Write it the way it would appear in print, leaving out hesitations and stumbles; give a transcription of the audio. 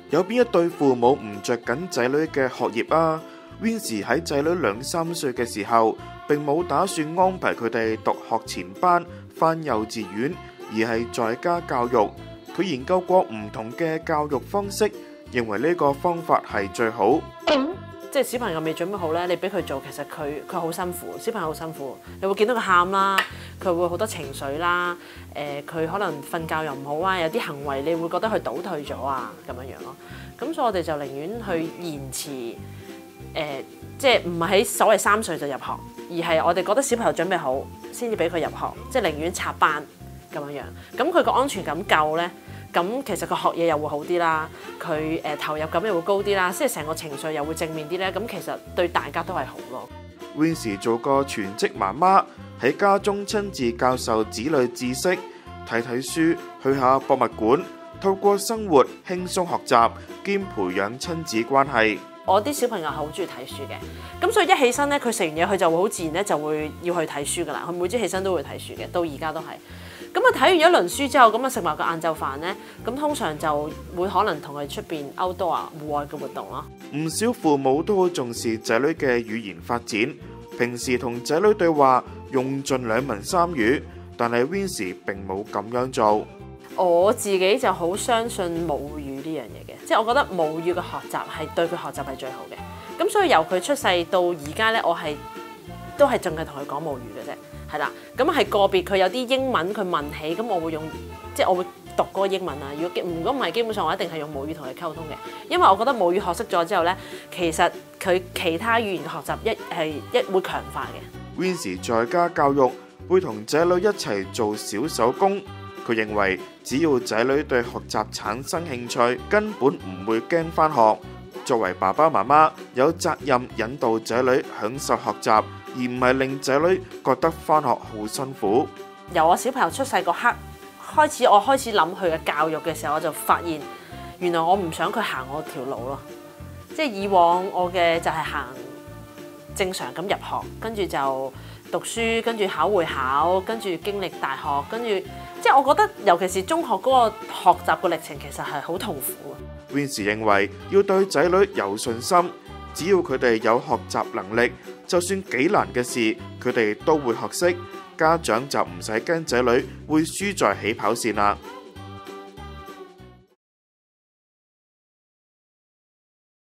有邊一對父母唔着緊仔女嘅學業啊？Wincy 喺仔女2-3歲嘅時候，並冇打算安排佢哋讀學前班、返幼稚園，而係在家教育。佢研究過唔同嘅教育方式，認為呢個方法係最好。 即係小朋友未準備好咧，你俾佢做，其實佢好辛苦，小朋友好辛苦。你會見到佢喊啦，佢會好多情緒啦，佢可能瞓覺又唔好啊，有啲行為你會覺得佢倒退咗啊，咁樣樣咯。咁所以我哋就寧願去延遲，即係唔係喺所謂3歲就入學，而係我哋覺得小朋友準備好先至俾佢入學，即係寧願插班咁樣樣。咁佢個安全感夠咧。咁其實佢學嘢又會好啲啦，佢投入感又會高啲啦，即係成個情緒又會正面啲咧。咁其實對大家都係好咯。 Wincy 做個全職媽媽，喺家中親自教授子女知識，睇書，去下博物館，透過生活輕鬆學習兼培養親子關係。 我啲小朋友係好中意睇書嘅，咁所以一起身咧，佢食完嘢佢就會好自然咧就會要去睇書噶啦。佢每朝起身都會睇書嘅，到而家都係。咁啊睇完一輪書之後，咁啊食埋個晏晝飯咧，咁通常就會可能同佢出邊 outdoor 啊戶外嘅活動咯。 唔少父母都好重視仔女嘅語言發展，平時同仔女對話用盡2文3語，但係 Wincy 並冇咁樣做。 我自己就好相信母語呢樣嘢嘅，即係我覺得母語嘅學習係對佢學習係最好嘅。咁所以由佢出世到而家咧，我都係淨係同佢講母語嘅啫。係啦，咁係個別佢有啲英文佢問起，咁我會用，即係我會讀嗰個英文啊。如果唔係，基本上我一定係用母語同佢溝通嘅，因為我覺得母語學識咗之後咧，其實佢其他語言嘅學習會強化嘅。 Wincy 在家教育會同仔女一齊做小手工，佢認為只要仔女對學習產生興趣，根本唔會驚返學。作為爸爸媽媽，有責任引導仔女享受學習，而唔係令仔女覺得返學好辛苦。 由我小朋友出世嗰刻開始，我開始諗佢嘅教育嘅時候，我就發現原來我唔想佢行我條路咯。即係以往我嘅就係行正常咁入學，跟住就讀書，跟住考會考，跟住經歷大學，跟住即係我覺得尤其是中學嗰個學習嘅歷程其實係好痛苦。 Wincy 認為要對仔女有信心，只要佢哋有學習能力，就算幾難嘅事，佢哋都會學識。家長就唔使驚仔女會輸在起跑線啦。